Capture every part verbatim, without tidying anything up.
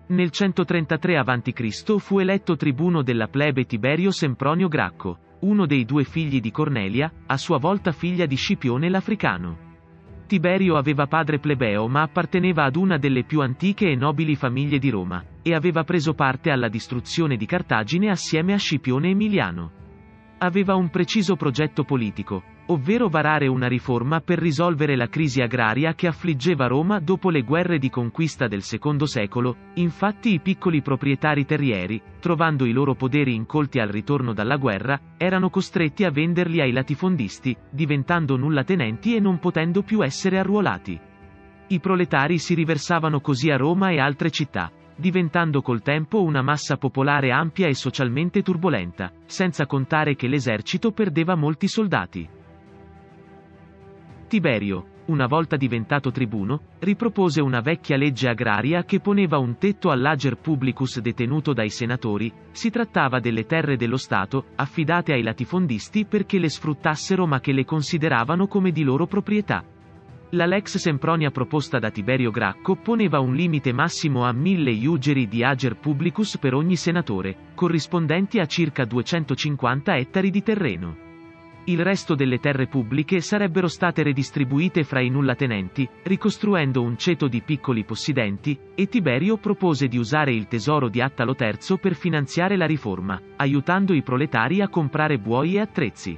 Nel centotrentatré avanti Cristo fu eletto tribuno della plebe Tiberio Sempronio Gracco, uno dei due figli di Cornelia, a sua volta figlia di Scipione l'Africano. Tiberio aveva padre plebeo ma apparteneva ad una delle più antiche e nobili famiglie di Roma, e aveva preso parte alla distruzione di Cartagine assieme a Scipione Emiliano. Aveva un preciso progetto politico, ovvero varare una riforma per risolvere la crisi agraria che affliggeva Roma dopo le guerre di conquista del secondo secolo. Infatti i piccoli proprietari terrieri, trovando i loro poderi incolti al ritorno dalla guerra, erano costretti a venderli ai latifondisti, diventando nullatenenti e non potendo più essere arruolati. I proletari si riversavano così a Roma e altre città, diventando col tempo una massa popolare ampia e socialmente turbolenta, senza contare che l'esercito perdeva molti soldati. Tiberio, una volta diventato tribuno, ripropose una vecchia legge agraria che poneva un tetto all'ager publicus detenuto dai senatori. Si trattava delle terre dello Stato, affidate ai latifondisti perché le sfruttassero ma che le consideravano come di loro proprietà. La lex Sempronia proposta da Tiberio Gracco poneva un limite massimo a mille iugeri di ager publicus per ogni senatore, corrispondenti a circa duecentocinquanta ettari di terreno. Il resto delle terre pubbliche sarebbero state redistribuite fra i nullatenenti, ricostruendo un ceto di piccoli possidenti, e Tiberio propose di usare il tesoro di Attalo terzo per finanziare la riforma, aiutando i proletari a comprare buoi e attrezzi.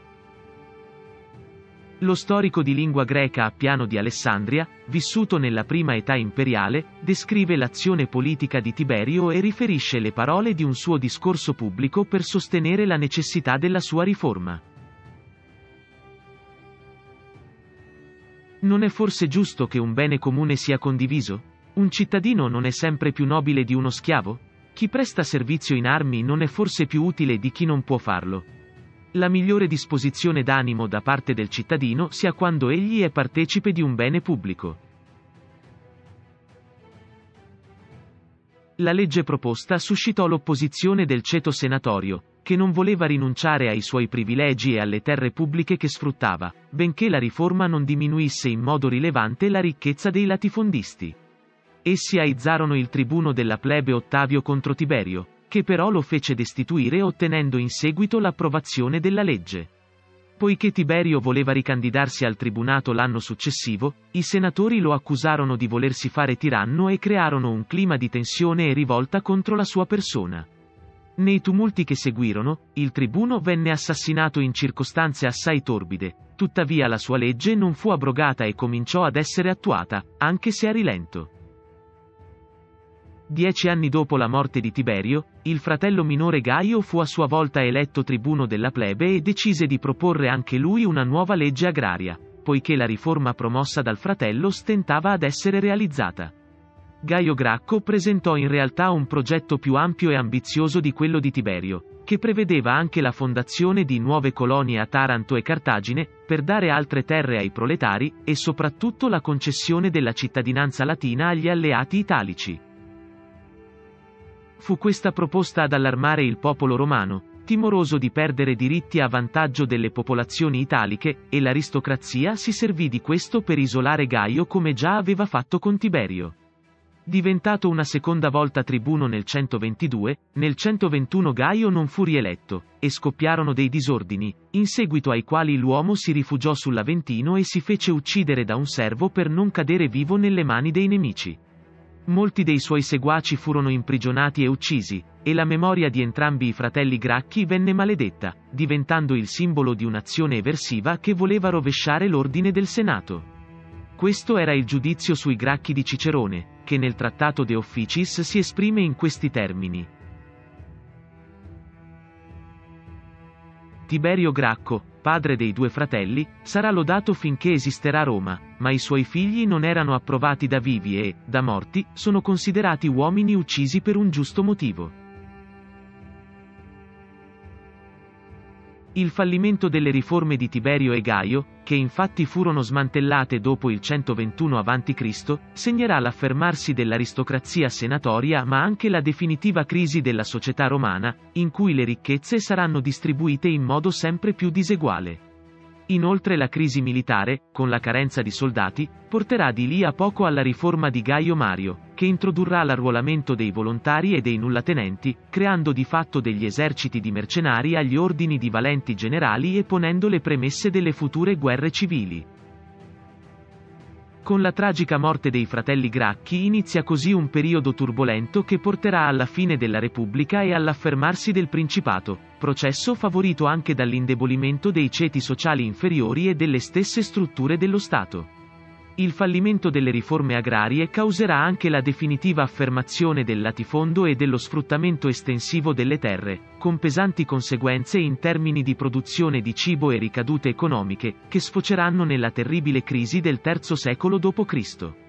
Lo storico di lingua greca Appiano di Alessandria, vissuto nella prima età imperiale, descrive l'azione politica di Tiberio e riferisce le parole di un suo discorso pubblico per sostenere la necessità della sua riforma. Non è forse giusto che un bene comune sia condiviso? Un cittadino non è sempre più nobile di uno schiavo? Chi presta servizio in armi non è forse più utile di chi non può farlo? La migliore disposizione d'animo da parte del cittadino sia quando egli è partecipe di un bene pubblico. La legge proposta suscitò l'opposizione del ceto senatorio, che non voleva rinunciare ai suoi privilegi e alle terre pubbliche che sfruttava, benché la riforma non diminuisse in modo rilevante la ricchezza dei latifondisti. Essi aizzarono il tribuno della plebe Ottavio contro Tiberio, che però lo fece destituire ottenendo in seguito l'approvazione della legge. Poiché Tiberio voleva ricandidarsi al tribunato l'anno successivo, i senatori lo accusarono di volersi fare tiranno e crearono un clima di tensione e rivolta contro la sua persona. Nei tumulti che seguirono, il tribuno venne assassinato in circostanze assai torbide, tuttavia la sua legge non fu abrogata e cominciò ad essere attuata, anche se a rilento. Dieci anni dopo la morte di Tiberio, il fratello minore Gaio fu a sua volta eletto tribuno della plebe e decise di proporre anche lui una nuova legge agraria, poiché la riforma promossa dal fratello stentava ad essere realizzata. Gaio Gracco presentò in realtà un progetto più ampio e ambizioso di quello di Tiberio, che prevedeva anche la fondazione di nuove colonie a Taranto e Cartagine, per dare altre terre ai proletari, e soprattutto la concessione della cittadinanza latina agli alleati italici. Fu questa proposta ad allarmare il popolo romano, timoroso di perdere diritti a vantaggio delle popolazioni italiche, e l'aristocrazia si servì di questo per isolare Gaio come già aveva fatto con Tiberio. Diventato una seconda volta tribuno nel centoventidue, nel centoventuno Gaio non fu rieletto, e scoppiarono dei disordini, in seguito ai quali l'uomo si rifugiò sull'Aventino e si fece uccidere da un servo per non cadere vivo nelle mani dei nemici. Molti dei suoi seguaci furono imprigionati e uccisi, e la memoria di entrambi i fratelli Gracchi venne maledetta, diventando il simbolo di un'azione eversiva che voleva rovesciare l'ordine del Senato. Questo era il giudizio sui Gracchi di Cicerone, che nel trattato De Officiis si esprime in questi termini. Tiberio Gracco, padre dei due fratelli, sarà lodato finché esisterà Roma, ma i suoi figli non erano approvati da vivi e, da morti, sono considerati uomini uccisi per un giusto motivo. Il fallimento delle riforme di Tiberio e Gaio, che infatti furono smantellate dopo il centoventuno avanti Cristo, segnerà l'affermarsi dell'aristocrazia senatoria ma anche la definitiva crisi della società romana, in cui le ricchezze saranno distribuite in modo sempre più diseguale. Inoltre la crisi militare, con la carenza di soldati, porterà di lì a poco alla riforma di Gaio Mario, che introdurrà l'arruolamento dei volontari e dei nullatenenti, creando di fatto degli eserciti di mercenari agli ordini di valenti generali e ponendo le premesse delle future guerre civili. Con la tragica morte dei fratelli Gracchi inizia così un periodo turbolento che porterà alla fine della Repubblica e all'affermarsi del Principato, processo favorito anche dall'indebolimento dei ceti sociali inferiori e delle stesse strutture dello Stato. Il fallimento delle riforme agrarie causerà anche la definitiva affermazione del latifondo e dello sfruttamento estensivo delle terre, con pesanti conseguenze in termini di produzione di cibo e ricadute economiche, che sfoceranno nella terribile crisi del terzo secolo dopo Cristo